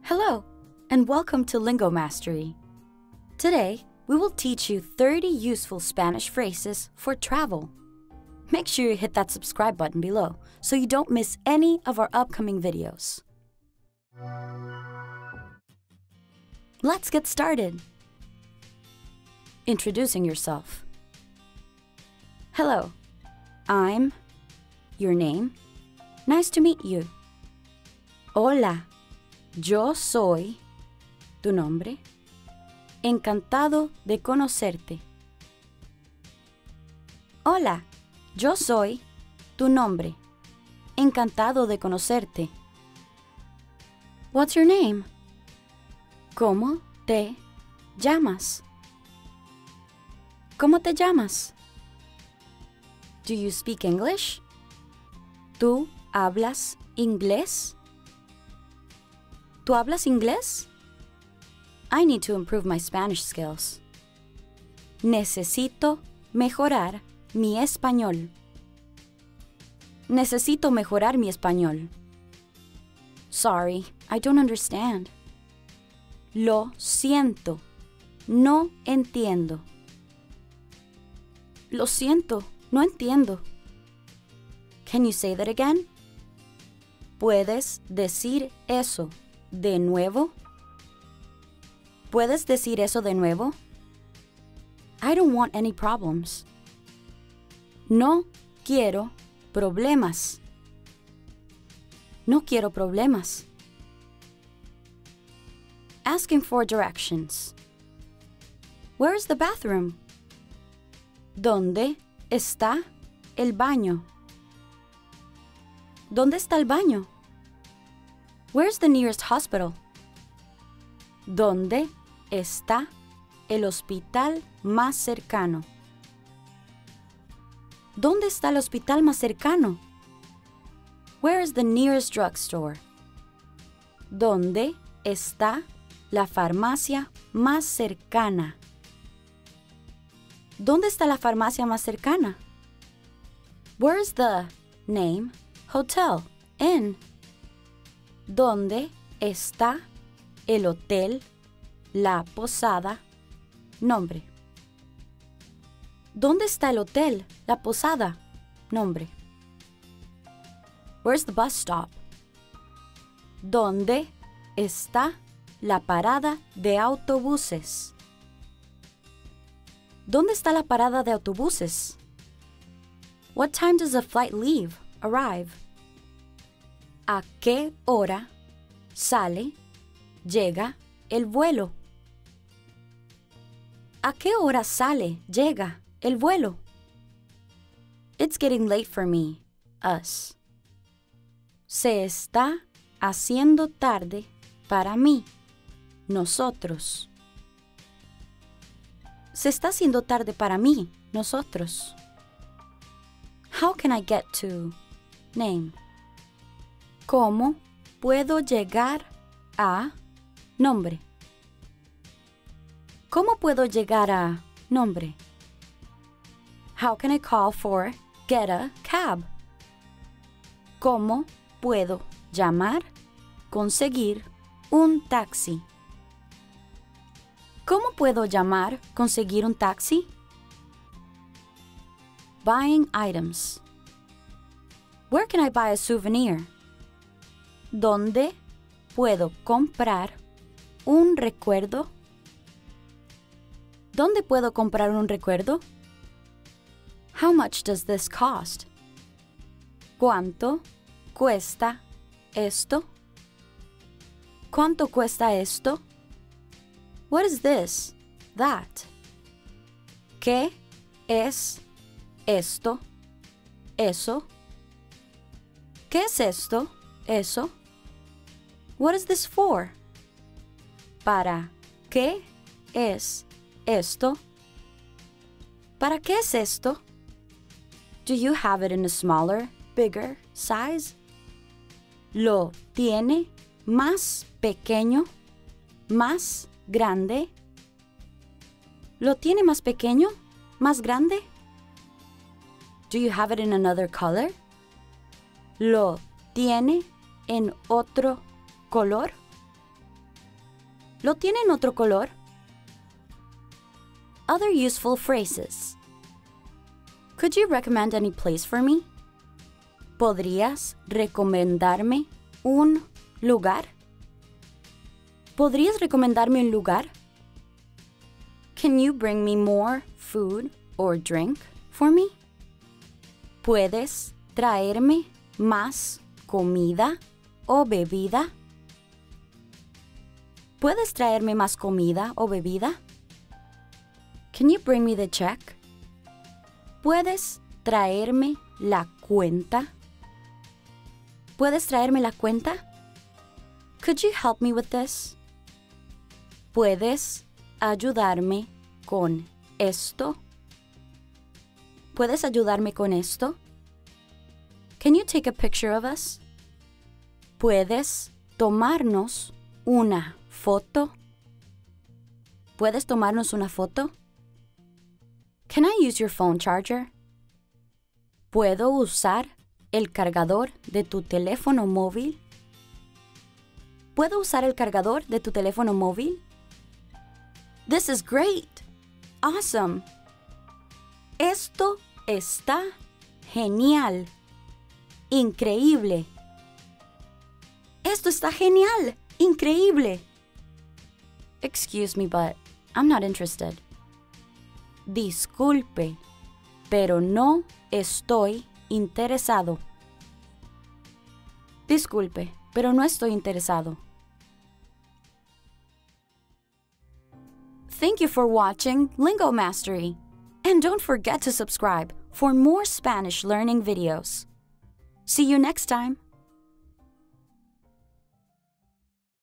Hello, and welcome to Lingo Mastery. Today, we will teach you 30 useful Spanish phrases for travel. Make sure you hit that subscribe button below so you don't miss any of our upcoming videos. Let's get started. Introducing yourself. Hello, I'm your name. Nice to meet you. Hola, yo soy tu nombre. Encantado de conocerte. Hola, yo soy tu nombre. Encantado de conocerte. What's your name? ¿Cómo te llamas? ¿Cómo te llamas? Do you speak English? ¿Tú hablas inglés? ¿Tú hablas inglés? I need to improve my Spanish skills. Necesito mejorar mi español. Necesito mejorar mi español. Sorry, I don't understand. Lo siento. No entiendo. Lo siento, no entiendo. Can you say that again? ¿Puedes decir eso de nuevo? ¿Puedes decir eso de nuevo? I don't want any problems. No quiero problemas. No quiero problemas. Asking for directions. Where is the bathroom? ¿Dónde está el baño? ¿Dónde está el baño? Where's the nearest hospital? ¿Dónde está el hospital más cercano? ¿Dónde está el hospital más cercano? Where is the nearest drugstore? ¿Dónde está la farmacia más cercana? ¿Dónde está la farmacia más cercana? Where is the name, hotel, inn? ¿Dónde está el hotel, la posada, nombre? ¿Dónde está el hotel, la posada, nombre? Where's the bus stop? ¿Dónde está la parada de autobuses? ¿Dónde está la parada de autobuses? What time does the flight leave, arrive? ¿A qué hora sale, llega el vuelo? ¿A qué hora sale, llega el vuelo? It's getting late for me, us. Se está haciendo tarde para mí, nosotros. Se está haciendo tarde para mí, nosotros. How can I get to name? ¿Cómo puedo llegar a nombre? ¿Cómo puedo llegar a nombre? How can I call for get a cab? ¿Cómo puedo llamar, conseguir un taxi? ¿Cómo puedo llamar, conseguir un taxi? Buying items. Where can I buy a souvenir? ¿Dónde puedo comprar un recuerdo? ¿Dónde puedo comprar un recuerdo? How much does this cost? ¿Cuánto cuesta esto? ¿Cuánto cuesta esto? What is this? That. ¿Qué es esto? Eso. ¿Qué es esto? Eso. What is this for? ¿Para qué es esto? ¿Para qué es esto? Do you have it in a smaller, bigger size? ¿Lo tiene más pequeño, más grande? ¿Lo tiene más pequeño, más grande? Do you have it in another color? ¿Lo tiene en otro color? ¿Lo tiene en otro color? Other useful phrases. Could you recommend any place for me? ¿Podrías recomendarme un lugar? ¿Podrías recomendarme un lugar? Can you bring me more food or drink for me? ¿Puedes traerme más comida o bebida? ¿Puedes traerme más comida o bebida? Can you bring me the check? ¿Puedes traerme la cuenta? ¿Puedes traerme la cuenta? Could you help me with this? ¿Puedes ayudarme con esto? ¿Puedes ayudarme con esto? Can you take a picture of us? ¿Puedes tomarnos una foto? ¿Puedes tomarnos una foto? Can I use your phone charger? ¿Puedo usar el cargador de tu teléfono móvil? ¿Puedo usar el cargador de tu teléfono móvil? This is great. Awesome. Esto está genial. Increíble. Esto está genial. Increíble. Excuse me, but I'm not interested. Disculpe, pero no estoy interesado. Disculpe, pero no estoy interesado. Thank you for watching Lingo Mastery. And don't forget to subscribe for more Spanish learning videos. See you next time.